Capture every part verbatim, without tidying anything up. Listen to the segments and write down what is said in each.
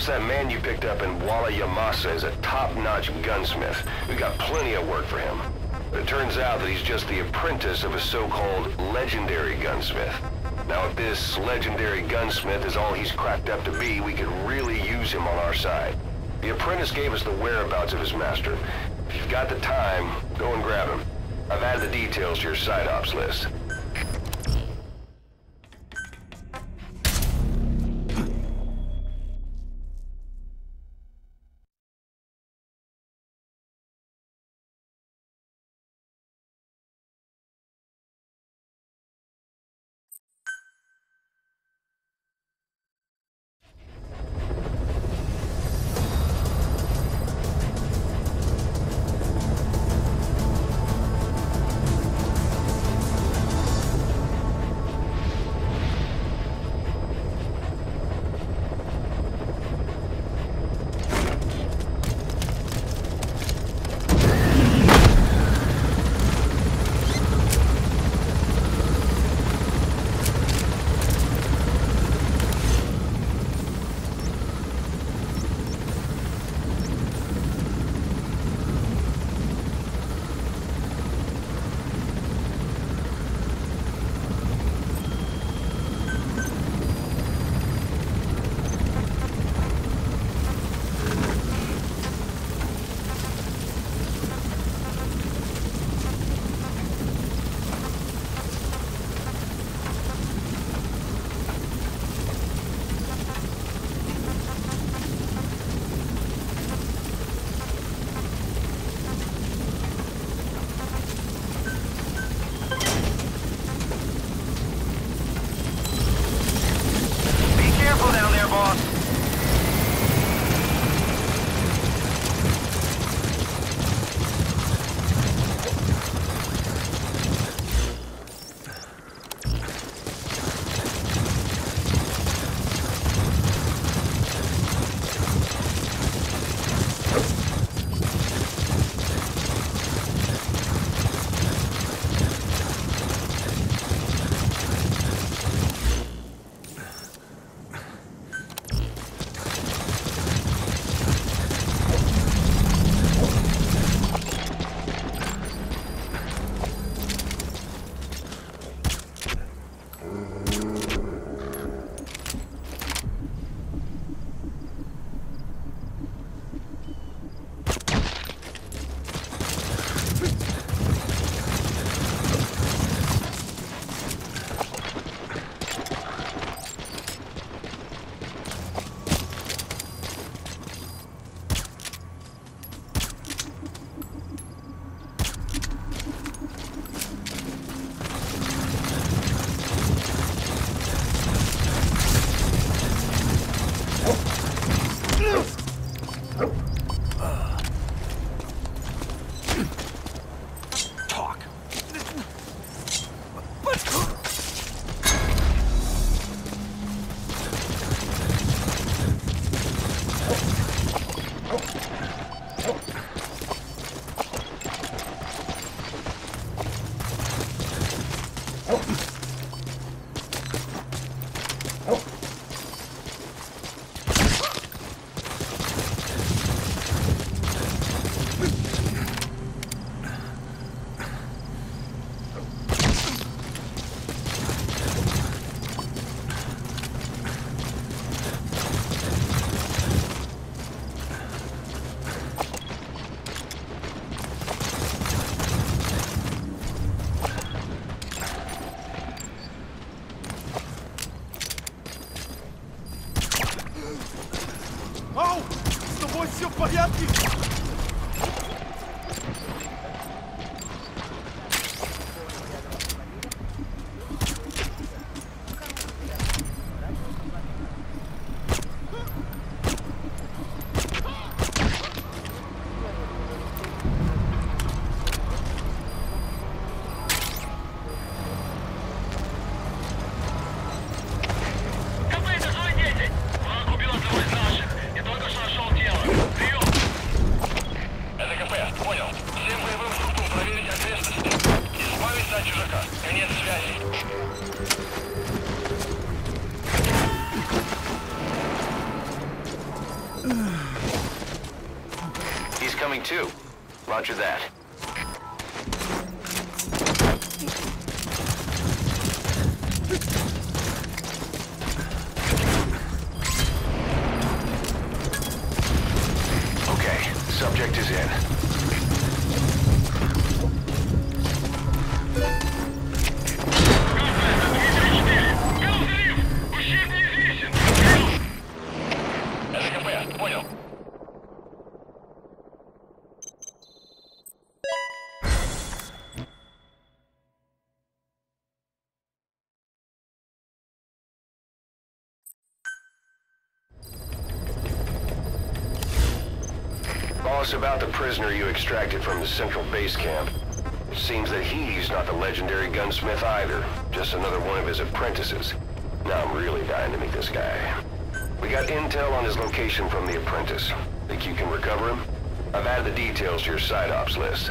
Boss, that man you picked up in Walla Yamasa is a top-notch gunsmith. We got plenty of work for him. But it turns out that he's just the apprentice of a so-called legendary gunsmith. Now, if this legendary gunsmith is all he's cracked up to be, we could really use him on our side. The apprentice gave us the whereabouts of his master. If you've got the time, go and grab him. I've added the details to your side ops list. Все в порядке? Это КП He's coming too. Roger that. Okay, subject is in. Boss, about the prisoner you extracted from the central base camp. It seems that he's not the legendary gunsmith either, just another one of his apprentices. Now I'm really dying to meet this guy. We got intel on his location from the apprentice. Think you can recover him? I've added the details to your side ops list.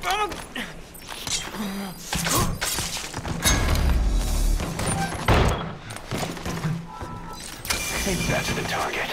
Maybe that's the target.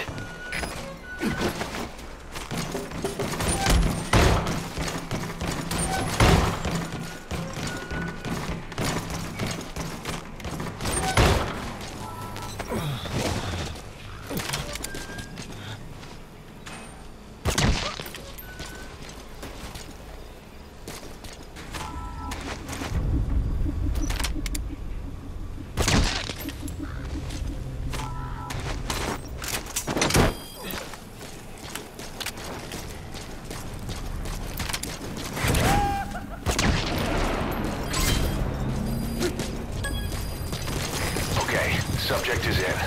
Subject is in.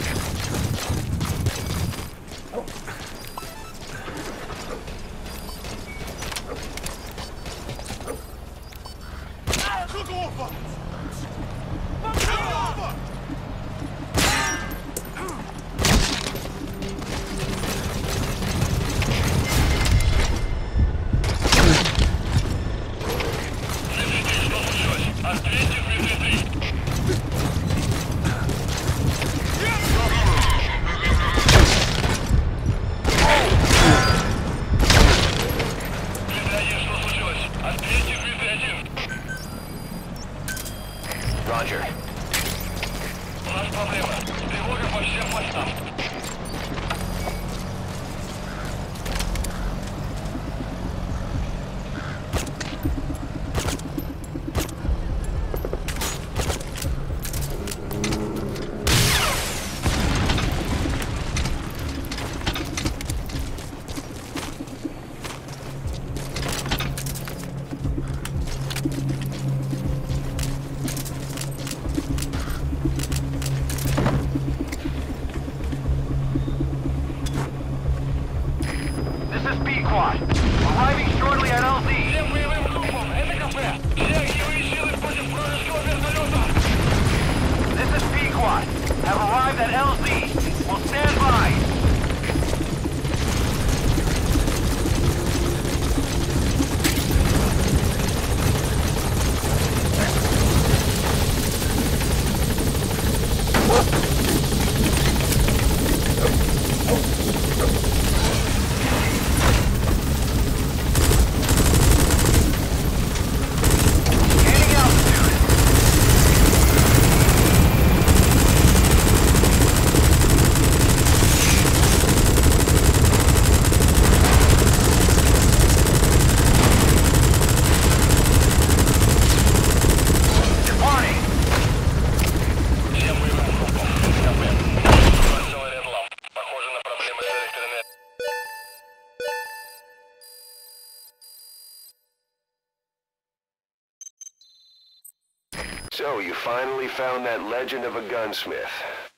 Look over! Look over! Roger. У нас проблема. Тревога по всем мостам. This is B-Quad. Arriving shortly at L Z. Всем боевым группам, это КП. Все огневые силы против вражеского вертолета. This is B-Quad. Have arrived at L Z. Will stand by. So, you finally found that legend of a gunsmith.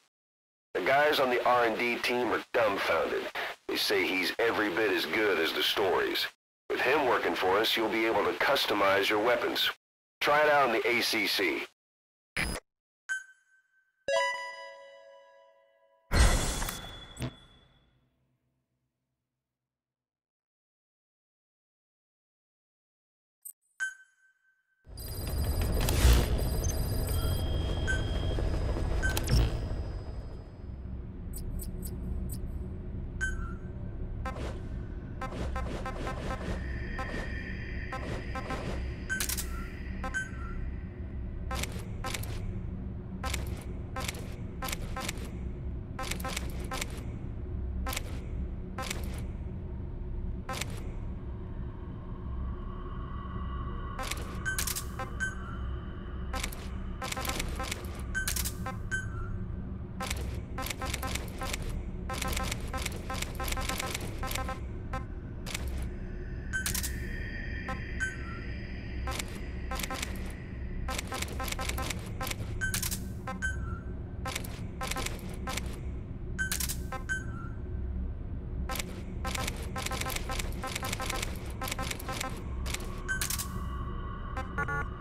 The guys on the R and D team are dumbfounded. They say he's every bit as good as the stories. With him working for us, you'll be able to customize your weapons. Try it out in the A C C. You